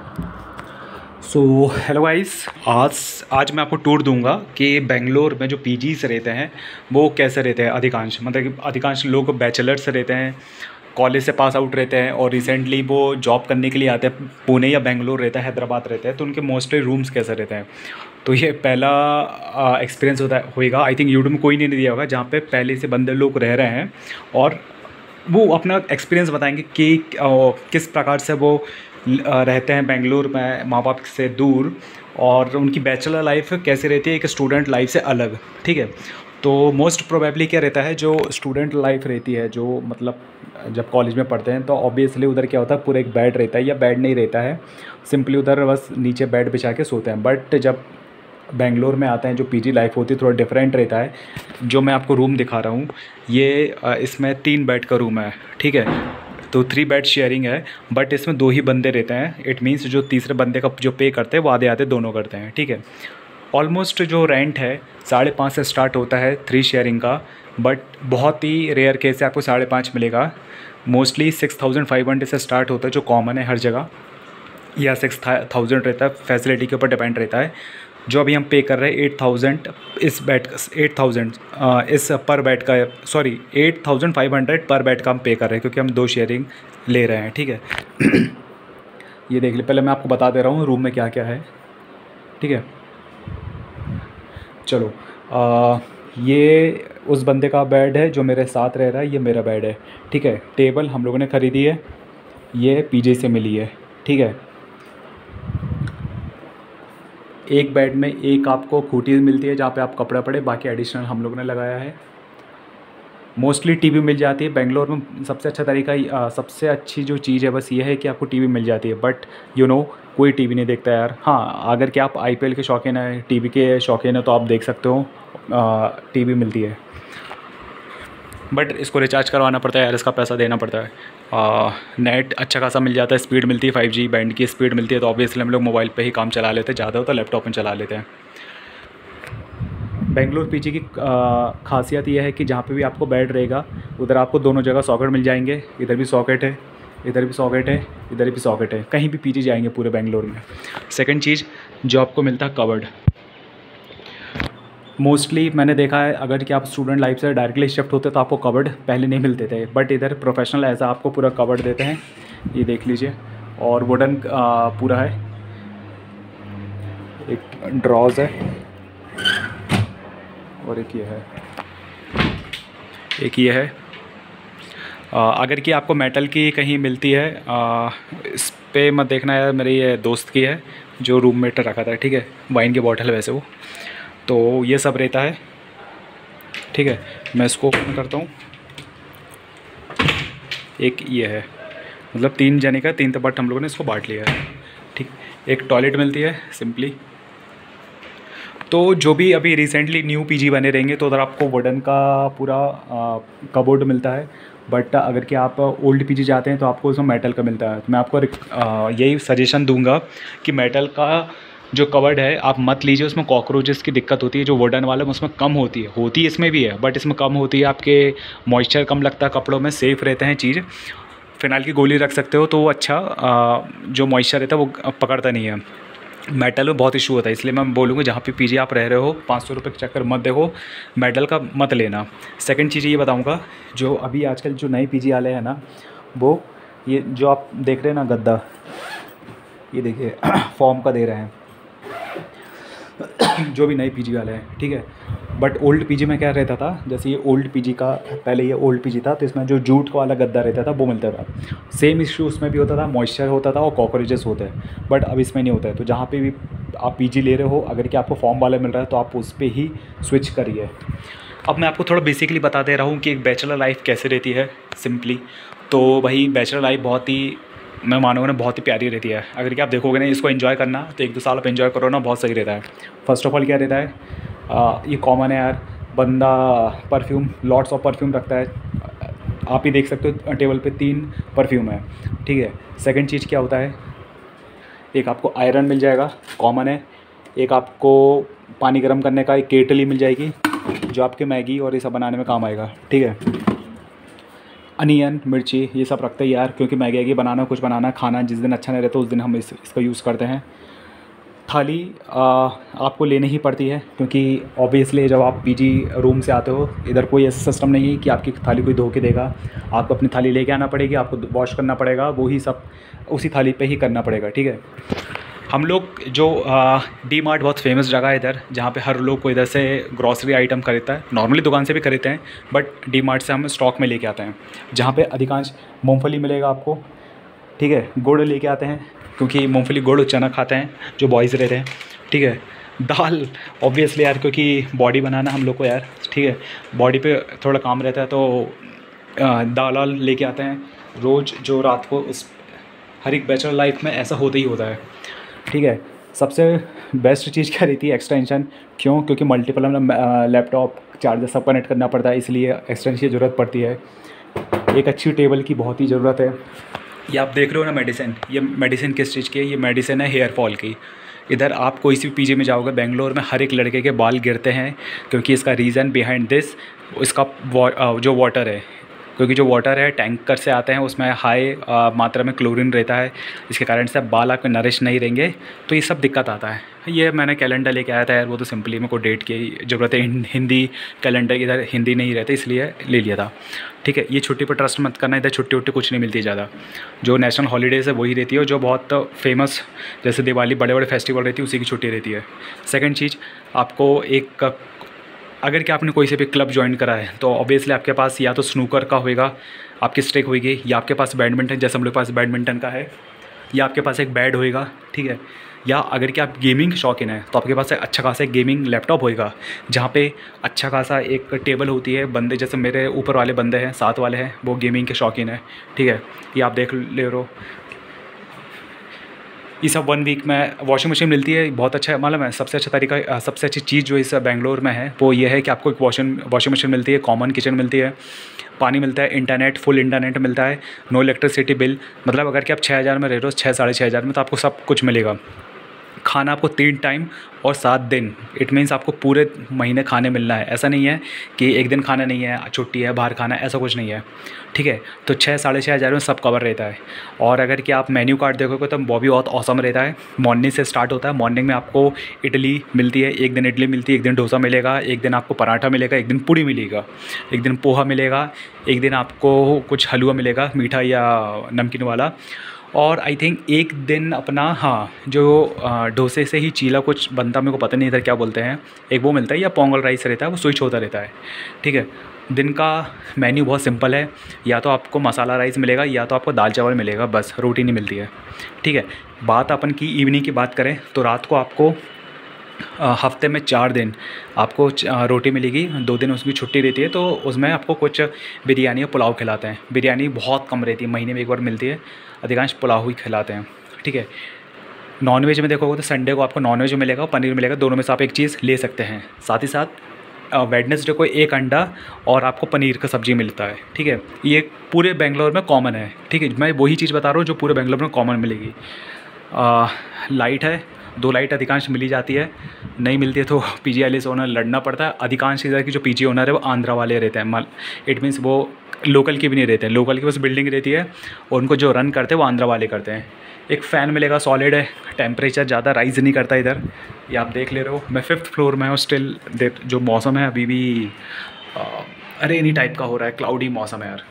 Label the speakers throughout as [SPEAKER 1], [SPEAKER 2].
[SPEAKER 1] So hello guys. आज आज मैं आपको टूर दूंगा कि बेंगलोर में जो पीजीज रहते हैं वो कैसे रहते हैं। अधिकांश मतलब कि अधिकांश लोग बैचलर्स रहते हैं, कॉलेज से पास आउट रहते हैं और रिसेंटली वो जॉब करने के लिए आते हैं। पुणे या बेंगलोर रहता है, हैदराबाद रहते हैं, तो उनके मोस्टली रूम्स कैसे रहते हैं। तो ये पहला एक्सपीरियंस होएगा। आई थिंक यूट्यूब में कोई नहीं दिया होगा जहाँ पे पहले से बंदे लोग रह रहे हैं और वो अपना एक्सपीरियंस बताएंगे कि किस प्रकार से वो रहते हैं बेंगलुरु में माँ बाप से दूर, और उनकी बैचलर लाइफ कैसे रहती है एक स्टूडेंट लाइफ से अलग। ठीक है, तो मोस्ट प्रोबेबली क्या रहता है, जो स्टूडेंट लाइफ रहती है, जो मतलब जब कॉलेज में पढ़ते हैं तो ऑब्वियसली उधर क्या होता है, पूरा एक बेड रहता है या बेड नहीं रहता है, सिंपली उधर बस नीचे बेड बिछा के सोते हैं। बट जब बेंगलोर में आते हैं जो पीजी लाइफ होती है थोड़ा डिफरेंट रहता है। जो मैं आपको रूम दिखा रहा हूँ ये इसमें 3 बेड का रूम है। ठीक है, तो 3 बेड शेयरिंग है, बट इसमें 2 ही बंदे रहते हैं। इट मीन्स जो तीसरे बंदे का जो पे करते हैं वो आधे आधे दोनों करते हैं। ठीक है, ऑलमोस्ट जो रेंट है 5.5 से स्टार्ट होता है 3 शेयरिंग का, बट बहुत ही रेयर केस से आपको 5.5 मिलेगा। मोस्टली 6,500 से स्टार्ट होता है जो कॉमन है हर जगह, या 6,000 रहता है, फैसिलिटी के ऊपर डिपेंड रहता है। जो अभी हम पे कर रहे हैं 8,000 इस बेड 8,000 इस पर बेड का, सॉरी 8,500 पर बेड का हम पे कर रहे हैं क्योंकि हम 2 शेयरिंग ले रहे हैं। ठीक है ये देख ले, पहले मैं आपको बता दे रहा हूँ रूम में क्या क्या है। ठीक है, चलो ये उस बंदे का बेड है जो मेरे साथ रह रहा है, ये मेरा बेड है। ठीक है, टेबल हम लोगों ने ख़रीदी है, ये पीजे से मिली है। ठीक है, एक बेड में एक आपको खूंटी मिलती है जहाँ पे आप कपड़ा पड़े, बाकी एडिशनल हम लोगों ने लगाया है। मोस्टली टीवी मिल जाती है बेंगलोर में। सबसे अच्छा तरीका सबसे अच्छी जो चीज़ है बस ये है कि आपको टीवी मिल जाती है, बट कोई टीवी नहीं देखता यार। हाँ, अगर कि आप आईपीएल के शौकीन हैं, टीवी के शौकीन हैं, तो आप देख सकते हो, टीवी मिलती है। बट इसको रिचार्ज करवाना पड़ता है यार, इसका पैसा देना पड़ता है। नेट अच्छा खासा मिल जाता है, स्पीड मिलती है, 5G बैंड की स्पीड मिलती है, तो ऑब्वियसली हम लोग मोबाइल पे ही काम चला लेते हैं, ज़्यादा होता है लैपटॉप में चला लेते हैं। बेंगलोर पीजी की खासियत यह है कि जहाँ पे भी आपको बेड रहेगा उधर आपको दोनों जगह सॉकेट मिल जाएंगे। इधर भी सॉकेट है, इधर भी सॉकेट है, इधर भी सॉकेट है, कहीं भी पीजी जाएंगे पूरे बेंगलोर में। सेकंड चीज़ जो आपको मिलता है कवर्ड। मोस्टली मैंने देखा है अगर कि आप स्टूडेंट लाइफ से डायरेक्टली शिफ्ट होते तो आपको कवर्ड पहले नहीं मिलते थे, बट इधर प्रोफेशनल ऐसा आपको पूरा कवर्ड देते हैं। ये देख लीजिए, और वुडन पूरा है, एक ड्रॉज है और एक ये है। अगर कि आपको मेटल की कहीं मिलती है, इस पे मत देखना यार, मेरे ये दोस्त की है जो रूममेट रखा था। ठीक है, वाइन की बॉटल है वैसे वो, तो ये सब रहता है। ठीक है, मैं इसको ओपन करता हूँ। एक ये है, मतलब 3 जने का 3 बट हम लोगों ने इसको बांट लिया है। ठीक, एक टॉयलेट मिलती है सिंपली। तो जो भी अभी रिसेंटली न्यू पीजी बने रहेंगे तो उधर आपको वुडन का पूरा कबोर्ड मिलता है, बट अगर कि आप ओल्ड पीजी जाते हैं तो आपको उसमें मेटल का मिलता है। तो मैं आपको यही सजेशन दूंगा कि मेटल का जो कवर्ड है आप मत लीजिए, उसमें कॉकरोचेस की दिक्कत होती है। जो वुडन वाले में उसमें कम होती है इसमें भी है, बट इसमें कम होती है। आपके मॉइस्चर कम लगता है कपड़ों में, सेफ़ रहते हैं चीज़। फ़िनाइल की गोली रख सकते हो तो वो अच्छा जो मॉइस्चर रहता है वो पकड़ता नहीं है। मेटल में बहुत इशू होता है, इसलिए मैं बोलूँगा जहाँ पे पीजी आप रह रहे हो 500 रुपये के चक्कर मत देखो, मेटल का मत लेना। सेकंड चीज़ ये बताऊँगा, जो अभी आजकल जो नए पीजी वाले हैं ना, वो ये जो आप देख रहे हैं ना गद्दा, ये देखिए फॉर्म का दे रहे हैं जो भी नए पीजी वाले हैं। ठीक है, बट ओल्ड पीजी में क्या रहता था, जैसे ये ओल्ड पीजी का, पहले ये ओल्ड पीजी था तो इसमें जो जूट वाला गद्दा रहता था वो मिलता था। सेम इशू उसमें भी होता था, मॉइस्चर होता था और कॉकरोचेस होते हैं, बट अब इसमें नहीं होता है। तो जहाँ पे भी आप पीजी ले रहे हो, अगर कि आपको फॉर्म वाला मिल रहा है तो आप उस पर ही स्विच करिए। अब मैं आपको थोड़ा बेसिकली बता दे रहा हूँ कि एक बैचलर लाइफ कैसे रहती है सिंपली। तो भाई बैचलर लाइफ बहुत ही, मैं मानूंगा ना, बहुत ही प्यारी रहती है। अगर कि आप देखोगे ना इसको एंजॉय करना तो 1-2 साल आप एंजॉय करो ना, बहुत सही रहता है। फर्स्ट ऑफ ऑल क्या रहता है, ये कॉमन है यार, बंदा परफ्यूम, लॉट्स ऑफ परफ्यूम रखता है। आप ही देख सकते हो टेबल पे 3 परफ्यूम है। ठीक है, सेकंड चीज़ क्या होता है, एक आपको आयरन मिल जाएगा, कॉमन है। एक आपको पानी गर्म करने का एक केटली मिल जाएगी जो आपके मैगी और ये सब बनाने में काम आएगा। ठीक है, अनियन, मिर्ची ये सब रखते हैं यार, क्योंकि मैगी बनाना, कुछ बनाना, खाना जिस दिन अच्छा नहीं रहता उस दिन हम इसका यूज़ करते हैं। थाली आपको लेनी ही पड़ती है, क्योंकि ऑब्वियसली जब आप पीजी रूम से आते हो, इधर कोई ऐसा सिस्टम नहीं है कि आपकी थाली कोई धो के देगा। आपको अपनी थाली लेके आना पड़ेगी, आपको वॉश करना पड़ेगा, वही सब उसी थाली पे ही करना पड़ेगा, ठीक है। हम लोग जो डी मार्ट बहुत फेमस जगह है इधर, जहाँ पे हर लोग को इधर से ग्रॉसरी आइटम खरीदता है, नॉर्मली दुकान से भी खरीदते हैं, बट डी मार्ट से हम स्टॉक में लेके आते हैं, जहाँ पे अधिकांश मूँगफली मिलेगा आपको, ठीक है। गुड़ लेके आते हैं, क्योंकि मूंगफली गुड़ चना खाते हैं जो बॉयज़ रहते हैं, ठीक है। दाल ऑब्वियसली यार, क्योंकि बॉडी बनाना हम लोग को यार, ठीक है, बॉडी पे थोड़ा काम रहता है, तो दाल वाल लेके आते हैं रोज़, जो रात को उस हर एक बैचलर लाइफ में ऐसा होता ही होता है, ठीक है। सबसे बेस्ट चीज़ क्या रहती है? एक्सटेंशन। क्यों? क्योंकि मल्टीपल लैपटॉप चार्जर सब कनेक्ट करना पड़ता है, इसलिए एक्सटेंशन की ज़रूरत पड़ती है। एक अच्छी टेबल की बहुत ही ज़रूरत है। ये आप देख रहे हो ना मेडिसिन, ये मेडिसिन किस चीज़ की है? ये मेडिसिन है हेयर फॉल की। इधर आप कोई सी पीजी में जाओगे बेंगलोर में, हर एक लड़के के बाल गिरते हैं, क्योंकि इसका रीज़न बिहाइंड दिस इसका जो वाटर है, क्योंकि जो वाटर है टैंकर से आते हैं, उसमें हाई मात्रा में क्लोरीन रहता है, इसके कारण से बाल आपके नरिश नहीं रहेंगे, तो ये सब दिक्कत आता है। ये मैंने कैलेंडर लेके आया था यार, वो तो सिंपली मेरे को डेट की ज़रूरत है, हिंदी कैलेंडर, इधर हिंदी नहीं रहती इसलिए ले लिया था, ठीक है। ये छुट्टी पर ट्रस्ट मत करना, इधर छुट्टी उट्टी कुछ नहीं मिलती ज़्यादा, जो नेशनल हॉलीडेज़ है वही रहती है, जो बहुत फेमस जैसे दिवाली बड़े बड़े फेस्टिवल रहती है उसी की छुट्टी रहती है। सेकेंड चीज़, आपको एक अगर कि आपने कोई से भी क्लब ज्वाइन करा है, तो ऑब्वियसली आपके पास या तो स्नूकर का होएगा, आपकी स्टिक होएगी, या आपके पास बैडमिंटन, जैसे हम लोग के पास बैडमिंटन का है, या आपके पास एक बैट होएगा, ठीक है। या अगर कि आप गेमिंग शौकीन है तो आपके पास एक अच्छा खासा एक गेमिंग लैपटॉप होएगा, जहाँ पे अच्छा खासा एक टेबल होती है। बंदे जैसे मेरे ऊपर वाले बंदे हैं, साथ वाले हैं, वो गेमिंग के शौकीन है, ठीक है। ये आप देख ले रहे हो, ये सब 1 वीक में वॉशिंग मशीन मिलती है, बहुत अच्छा है। मालूम है सबसे अच्छा तरीका, सबसे अच्छी चीज़ जो इस बेंगलोर में है वो ये है कि आपको एक वॉशिंग मशीन मिलती है, कॉमन किचन मिलती है, पानी मिलता है, इंटरनेट फुल इंटरनेट मिलता है, नो इलेक्ट्रिसिटी बिल। मतलब अगर कि आप 6,000 में रह रहे हो, 6-6,500 में, तो आपको सब कुछ मिलेगा। खाना आपको 3 टाइम और 7 दिन, इट मीन्स आपको पूरे महीने खाने मिलना है। ऐसा नहीं है कि एक दिन खाना नहीं है, छुट्टी है, बाहर खाना है, ऐसा कुछ नहीं है, ठीक है। तो 6-6,500 में सब कवर रहता है। और अगर कि आप मेन्यू कार्ड देखोगे तो वो भी बहुत औसम रहता है। मॉर्निंग से स्टार्ट होता है, मॉर्निंग में आपको इडली मिलती है, एक दिन इडली मिलती है, एक दिन डोसा मिलेगा, एक दिन आपको पराठा मिलेगा, एक दिन पूड़ी मिलेगा, एक दिन पोहा मिलेगा, एक दिन आपको कुछ हलवा मिलेगा, मीठा या नमकीन वाला। और आई थिंक एक दिन अपना, हाँ, जो डोसे से ही चीला कुछ बनता, मेरे को पता नहीं इधर क्या बोलते हैं, एक वो मिलता है, या पोंगल राइस रहता है, वो स्विच होता रहता है, ठीक है। दिन का मेन्यू बहुत सिंपल है, या तो आपको मसाला राइस मिलेगा, या तो आपको दाल चावल मिलेगा, बस, रोटी नहीं मिलती है, ठीक है। बात अपन की इवनिंग की बात करें तो रात को आपको हफ्ते में 4 दिन आपको रोटी मिलेगी, 2 दिन उसकी छुट्टी रहती है, तो उसमें आपको कुछ बिरयानी और पुलाव खिलाते हैं। बिरयानी बहुत कम रहती है, महीने में एक बार मिलती है, अधिकांश पुलाव ही खिलाते हैं, ठीक है। नॉनवेज में देखोगे तो संडे को आपको नॉनवेज मिलेगा और पनीर मिलेगा, दोनों में से आप एक चीज़ ले सकते हैं। साथ ही साथ वेडनेसडे को एक अंडा और आपको पनीर का सब्ज़ी मिलता है, ठीक है। ये पूरे बेंगलोर में कॉमन है, ठीक है। मैं वही चीज़ बता रहा हूँ जो पूरे बेंगलोर में कॉमन मिलेगी। लाइट है, 2 लाइट अधिकांश मिली जाती है, नहीं मिलती है तो पीजी वाले से ओनर लड़ना पड़ता है। अधिकांश इधर की जो पीजी ओनर है वो आंध्रा वाले रहते हैं, इट मीन्स वो लोकल के भी नहीं रहते हैं, लोकल की बस बिल्डिंग रहती है और उनको जो रन करते हैं वो आंध्रा वाले करते हैं। एक फ़ैन मिलेगा, सॉलिड है, टेम्परेचर ज़्यादा राइज़ नहीं करता इधर, ये आप देख ले रहे हो। मैं 5th फ्लोर में हूँ स्टिल, देख जो मौसम है अभी भी रेनी टाइप का हो रहा है, क्लाउडी मौसम है यार।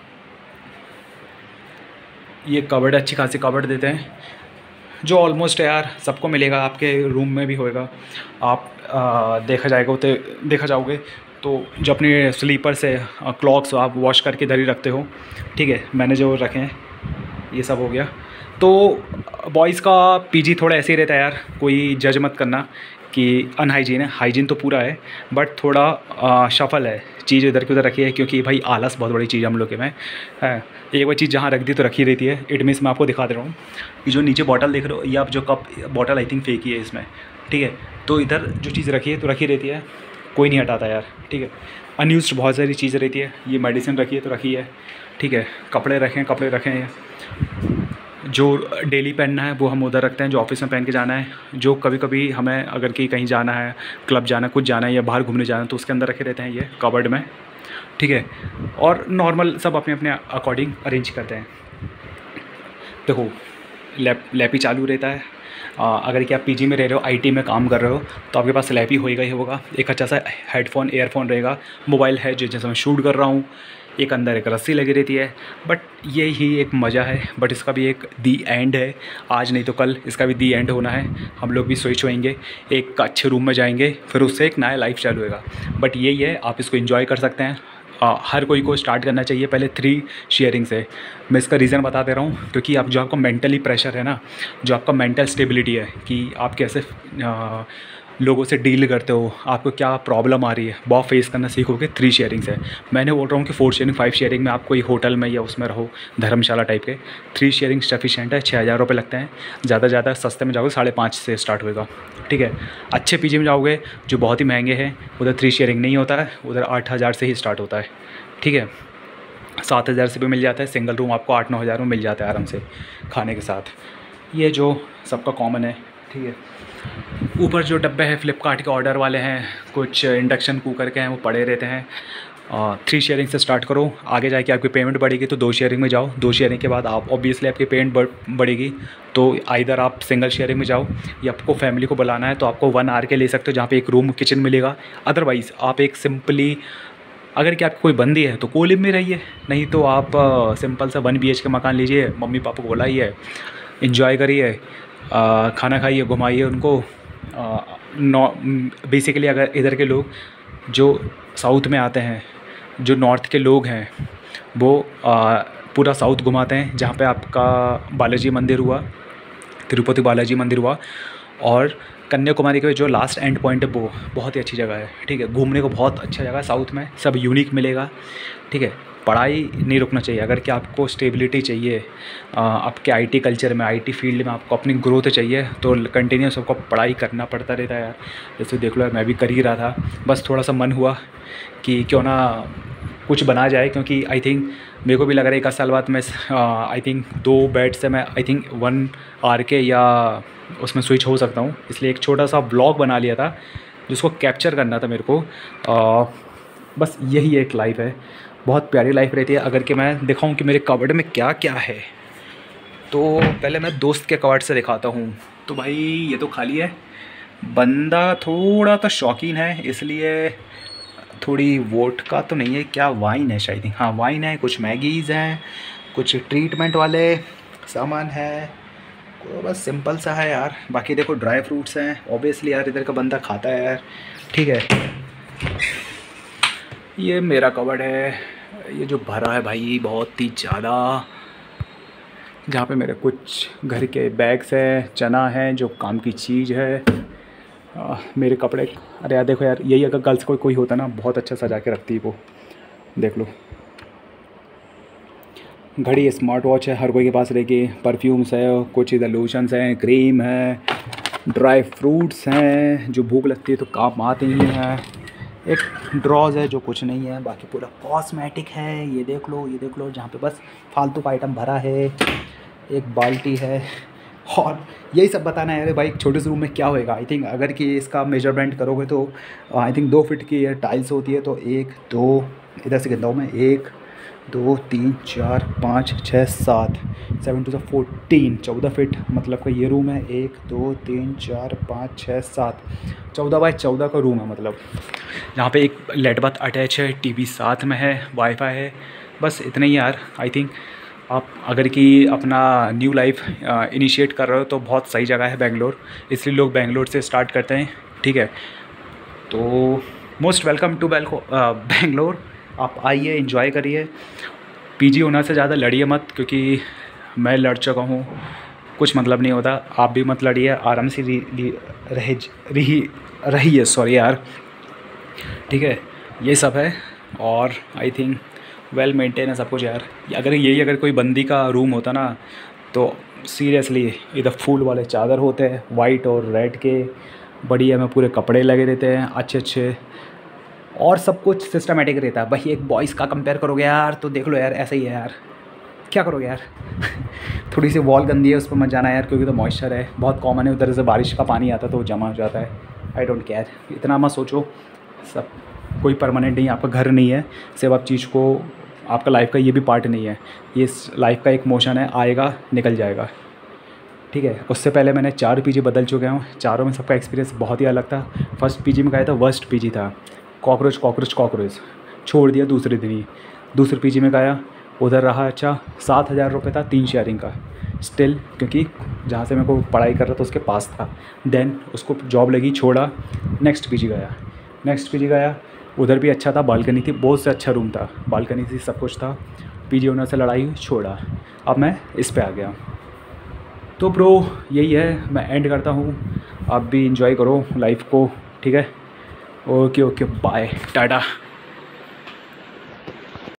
[SPEAKER 1] ये कबर्ड, अच्छी खासी कबर्ड देते हैं, जो ऑलमोस्ट है यार सबको मिलेगा, आपके रूम में भी होएगा। आप देखा जाओगे तो जो अपने स्लीपर से क्लॉक्स आप वॉश करके इधर ही रखते हो, ठीक है। मैंने जो रखे हैं ये सब हो गया। तो बॉयज़ का पीजी थोड़ा ऐसे ही रहता है यार, कोई जज मत करना कि अनहाइजीन है, हाइजीन तो पूरा है, बट थोड़ा शफल है, चीज़ इधर की उधर रखी है, क्योंकि भाई आलस बहुत बड़ी चीज़ हम लोग के में है। एक बार चीज़ जहाँ रख दी तो रखी रहती है। इट मीन्स मैं आपको दिखा दे रहा हूँ, ये जो नीचे बॉटल देख रहे हो, ये आप जो कप बॉटल आई थिंक फेंकी है इसमें, ठीक है। तो इधर जो चीज़ रखी है तो रखी रहती है, कोई नहीं हटाता यार, ठीक है। अनयूज्ड बहुत सारी चीज़ें रहती है, ये मेडिसिन रखी है तो रखी है, ठीक है। कपड़े रखे हैं, जो डेली पहनना है वो हम उधर रखते हैं, जो ऑफिस में पहन के जाना है, जो कभी कभी हमें अगर कि कहीं जाना है, क्लब जाना है, कुछ जाना है या बाहर घूमने जाना है, तो उसके अंदर रखे रहते हैं ये कबर्ड में, ठीक है। और नॉर्मल सब अपने अपने अकॉर्डिंग अरेंज करते हैं। देखो लैप ही चालू रहता है। अगर कि आप पीजी में रह रहे हो, आईटी में काम कर रहे हो, तो आपके पास लैप ही होएगा ही होगा। एक अच्छा सा हेडफोन ईयरफोन रहेगा, मोबाइल है जो जैसे मैं शूट कर रहा हूँ, एक अंदर एक रस्सी लगी रहती है। बट ये ही एक मज़ा है। बट इसका भी एक दी एंड है, आज नहीं तो कल इसका भी दी एंड होना है। हम लोग भी स्विच होएंगे, एक अच्छे रूम में जाएंगे, फिर उससे एक नया लाइफ चालू होएगा। बट यही है, आप इसको एंजॉय कर सकते हैं। हर कोई को स्टार्ट करना चाहिए पहले 3 शेयरिंग से। मैं इसका रीज़न बता दे रहा हूँ, क्योंकि आप जो आपका मेंटली प्रेशर है ना, जो आपका मेंटल स्टेबिलिटी है कि आप कैसे लोगों से डील करते हो, आपको क्या प्रॉब्लम आ रही है, बहुत फेस करना सीखोगे 3 शेयरिंग से। मैंने बोल रहा हूँ कि 4 शेयरिंग 5 शेयरिंग में आप कोई होटल में या उसमें रहो, धर्मशाला टाइप के। 3 शेयरिंग सफिशेंट है। 6000 रुपये लगते हैं। ज़्यादा ज़्यादा सस्ते में जाओगे 5.5 से स्टार्ट होएगा, ठीक है। अच्छे पीजी में जाओगे जो बहुत ही महंगे हैं, उधर 3 शेयरिंग नहीं होता है, उधर 8000 से ही स्टार्ट होता है, ठीक है। 7000 से भी मिल जाता है। सिंगल रूम आपको 8-9 हज़ार में मिल जाता है आराम से खाने के साथ। ये जो सबका कॉमन है, ठीक है। ऊपर जो डब्बे हैं फ्लिपकार्ट के ऑर्डर वाले हैं, कुछ इंडक्शन कुकर के हैं, वो पड़े रहते हैं। 3 शेयरिंग से स्टार्ट करो, आगे जाके आपकी पेमेंट बढ़ेगी तो 2 शेयरिंग में जाओ। 2 शेयरिंग के बाद आप ऑब्वियसली आपकी पेमेंट बढ़ेगी, तो आइदर आप सिंगल शेयरिंग में जाओ, या आपको फैमिली को बुलाना है तो आपको 1 आवर के ले सकते हो, जहाँ पे एक रूम किचन मिलेगा। अदरवाइज़ आप एक सिंपली, अगर कि आपकी कोई बंदी है तो कोलिब में रहिए, नहीं तो आप सिंपल सा 1 BHK मकान लीजिए, मम्मी पापा को बुलाइए, इन्जॉय करिए, खाना खाइए, घुमाइए उनको। बेसिकली अगर इधर के लोग जो साउथ में आते हैं, जो नॉर्थ के लोग हैं, वो पूरा साउथ घुमाते हैं, जहाँ पे आपका बालाजी मंदिर हुआ, तिरुपति बालाजी मंदिर हुआ, और कन्याकुमारी के जो लास्ट एंड पॉइंट है वो बहुत ही अच्छी जगह है, ठीक है। घूमने को बहुत अच्छा जगह है साउथ में, सब यूनिक मिलेगा, ठीक है। पढ़ाई नहीं रुकना चाहिए। अगर कि आपको स्टेबिलिटी चाहिए, आपके आईटी कल्चर में, आईटी फील्ड में आपको अपनी ग्रोथ चाहिए, तो कंटिन्यूस आपको पढ़ाई करना पड़ता रहता है यार। जैसे देख लो यार, मैं भी कर ही रहा था, बस थोड़ा सा मन हुआ कि क्यों ना कुछ बना जाए, क्योंकि आई थिंक मेरे को भी लग रहा है 1 साल बाद मैं आई थिंक 2 बेड से मैं आई थिंक 1 आवर के या उसमें स्विच हो सकता हूँ। इसलिए एक छोटा सा ब्लॉग बना लिया था जिसको कैप्चर करना था मेरे को। बस यही एक लाइफ है, बहुत प्यारी लाइफ रहती है। अगर कि मैं दिखाऊं कि मेरे कबर्ड में क्या क्या है, तो पहले मैं दोस्त के कबर्ड से दिखाता हूँ। तो भाई ये तो खाली है। बंदा थोड़ा तो शौकीन है, इसलिए थोड़ी वोडका तो नहीं है, क्या वाइन है शायद, हाँ वाइन है, कुछ मैगीज़ हैं, कुछ ट्रीटमेंट वाले सामान है, तो बस सिंपल सा है यार। बाकी देखो ड्राई फ्रूट्स हैं, ऑब्वियसली यार इधर का बंदा खाता है यार, ठीक है। ये मेरा कबर्ड है, ये जो भरा है भाई बहुत ही ज़्यादा, जहाँ पे मेरे कुछ घर के बैग्स हैं, चना है जो काम की चीज़ है, मेरे कपड़े। अरे यार देखो यार, यही अगर गर्ल्स कोई होता ना, बहुत अच्छा सजा के रखती है वो। देख लो घड़ी, स्मार्ट वॉच है हर कोई के पास रहेगी, परफ्यूम्स है, कुछ इधर लोशंस हैं, क्रीम है, ड्राई फ्रूट्स हैं जो भूख लगती है तो काम आते ही हैं, एक ड्रॉज है जो कुछ नहीं है, बाकी पूरा कॉस्मेटिक है। ये देख लो जहाँ पे बस फालतू का आइटम भरा है, एक बाल्टी है, और यही सब बताना है। अरे भाई छोटे से रूम में क्या होएगा। आई थिंक अगर कि इसका मेजरमेंट करोगे तो आई थिंक 2 फीट की टाइल्स होती है, तो 1 2 इधर से गिनता हूँ मैं, 1 2 3 4 5 6 7 7 टू 14 14 फीट मतलब का ये रूम है। 1 2 3 4 5 6 7 14 बाय 14 का रूम है, मतलब जहाँ पे एक लेट बाथ अटैच है, टीवी साथ में है, वाईफाई है, बस इतना ही यार। आई थिंक आप अगर कि अपना न्यू लाइफ इनिशिएट कर रहे हो तो बहुत सही जगह है बेंगलोर, इसलिए लोग बेंगलोर से स्टार्ट करते हैं, ठीक है। तो मोस्ट वेलकम टू बेंगलोर। आप आइए, एंजॉय करिए। पीजी होना से ज़्यादा लड़िए मत, क्योंकि मैं लड़ चुका हूँ, कुछ मतलब नहीं होता। आप भी मत लड़िए, आराम से रहिए, सॉरी यार, ठीक है। ये सब है, और आई थिंक वेल मेंटेन है सब कुछ यार। अगर कोई बंदी का रूम होता ना, तो सीरियसली इधर फूल वाले चादर होते हैं, वाइट और रेड के, बढ़िया में पूरे कपड़े लगे रहते हैं अच्छे, और सब कुछ सिस्टमेटिक रहता है। भाई एक बॉयज़ का कंपेयर करोगे यार तो देख लो यार, ऐसा ही है यार, क्या करोगे यार। थोड़ी सी वॉल गंदी है, उस पर मत जाना यार, क्योंकि तो मॉइस्चर है, बहुत कॉमन है उधर से बारिश का पानी आता है तो जमा हो जाता है। आई डोंट केयर, इतना मत सोचो, सब कोई परमानेंट नहीं है, आपका घर नहीं है, सिर्फ आप चीज़ को, आपका लाइफ का ये भी पार्ट नहीं है, ये लाइफ का एक मोशन है, आएगा निकल जाएगा, ठीक है। उससे पहले मैंने 4 पीजी बदल चुका हूँ, चारों में सबका एक्सपीरियंस बहुत ही अलग था। फर्स्ट पीजी में गया था, वर्स्ट पीजी था, कॉकरोच कॉकरोच कॉकरोच, छोड़ दिया दूसरे दिन ही। दूसरे पीजी में गया, उधर रहा अच्छा, 7,000 रुपये था 3 शेयरिंग का, स्टिल, क्योंकि जहाँ से मेरे को पढ़ाई कर रहा था उसके पास था। देन उसको जॉब लगी, छोड़ा, नेक्स्ट पीजी गया। नेक्स्ट पीजी गया, उधर भी अच्छा था, बालकनी थी, बहुत से अच्छा रूम था, बालकनी थी, सब कुछ था। पीजी ओनर से लड़ाई हुई, छोड़ा, अब मैं इस पे आ गया। तो ब्रो यही है, मैं एंड करता हूँ, आप भी इंजॉय करो लाइफ को, ठीक है। Okay okay, bye, Tata.